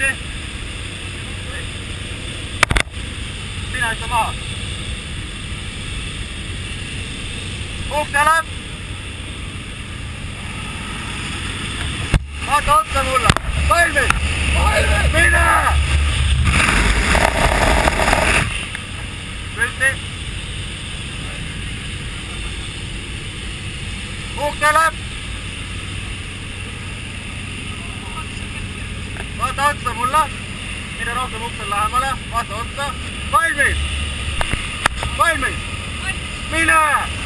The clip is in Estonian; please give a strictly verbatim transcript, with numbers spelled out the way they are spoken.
püsti. Sina ütle maha. Uksele. Vaata otsa mulle. Valmis! Valmis! Mine! Püsti. Uksele. Vaata otsa mulle. Mine rohkem uksel lähemale. Vaata otsa. Valmis! Valmis! Mine!